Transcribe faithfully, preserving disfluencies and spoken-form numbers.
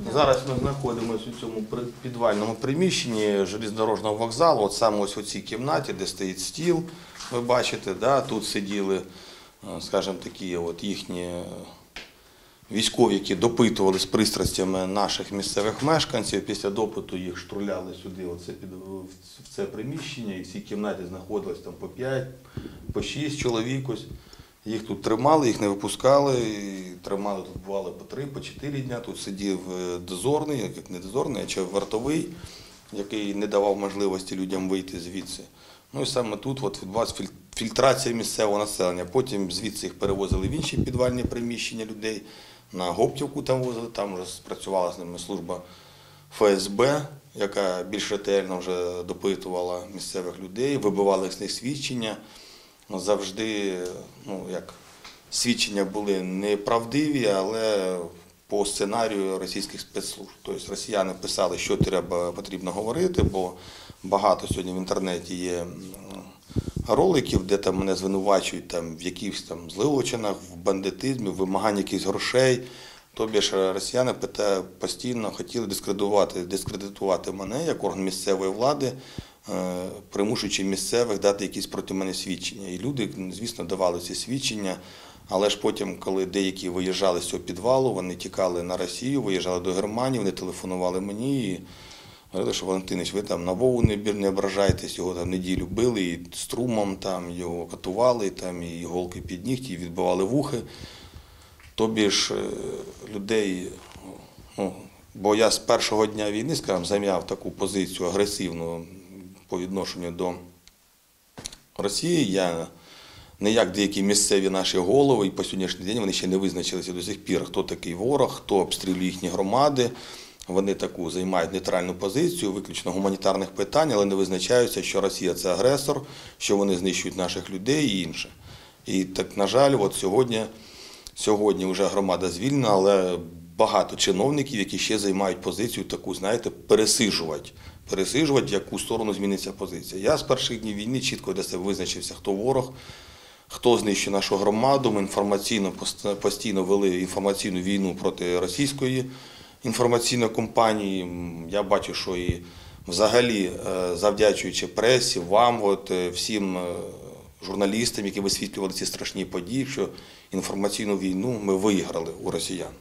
Зараз ми знаходимося у цьому підвальному приміщенні железнодорожнього вокзалу, от саме ось у цій кімнаті, де стоїть стіл, ви бачите, да, тут сиділи, скажімо, такі от їхні військові, які допитували з пристрастями наших місцевих мешканців. Після допиту їх штурляли сюди, оце, під, в це приміщення, і в цій кімнаті знаходилось там по п'ять, по шість чоловік. Ось. Їх тут тримали, їх не випускали, і тримали тут бували по три, по чотири дня. Тут сидів дозорний, як не дозорний, а чи вартовий, який не давав можливості людям вийти звідси. Ну і саме тут от відбулася фільтрація місцевого населення. Потім звідси їх перевозили в інші підвальні приміщення людей, на Гоптівку там возили, там вже спрацювала з ними служба Ф С Б, яка більш ретельно вже допитувала місцевих людей, вибивали з них свідчення. Завжди, ну, як, свідчення були неправдиві, але по сценарію російських спецслужб. Тобто росіяни писали, що треба, потрібно говорити, бо багато сьогодні в інтернеті є роликів, де там мене звинувачують там, в якихось там злочинах, в бандитизмі, в вимаганні якихось грошей. Тобі ж росіяни постійно хотіли дискредитувати, дискредитувати мене як орган місцевої влади, примушуючи місцевих дати якісь проти мене свідчення. І люди, звісно, давали ці свідчення, але ж потім, коли деякі виїжджали з цього підвалу, вони тікали на Росію, виїжджали до Германії, вони телефонували мені і говорили, що Валентинович, ви там на Вову не, не ображайтесь, його там неділю били, і струмом там його катували, там, і іголки під нігті, і відбивали вухи. Тобі ж людей, ну, бо я з першого дня війни, скажімо, зайняв таку позицію агресивну по відношенню до Росії. Я не як деякі місцеві наші голови, і по сьогоднішній день вони ще не визначилися до сих пір, хто такий ворог, хто обстрілює їхні громади. Вони таку займають нейтральну позицію, виключно гуманітарних питань, але не визначаються, що Росія – це агресор, що вони знищують наших людей і інше. І так, на жаль, от сьогодні, сьогодні вже громада звільнена, але багато чиновників, які ще займають позицію таку, знаєте, пересиджувати. Пересиджувати, в яку сторону зміниться позиція. Я з перших днів війни чітко для себе визначився, хто ворог, хто знищує нашу громаду. Ми інформаційно, постійно вели інформаційну війну проти російської інформаційної компанії. Я бачу, що і взагалі, завдячуючи пресі, вам, от, всім журналістам, які висвітлювали ці страшні події, що інформаційну війну ми виграли у росіян.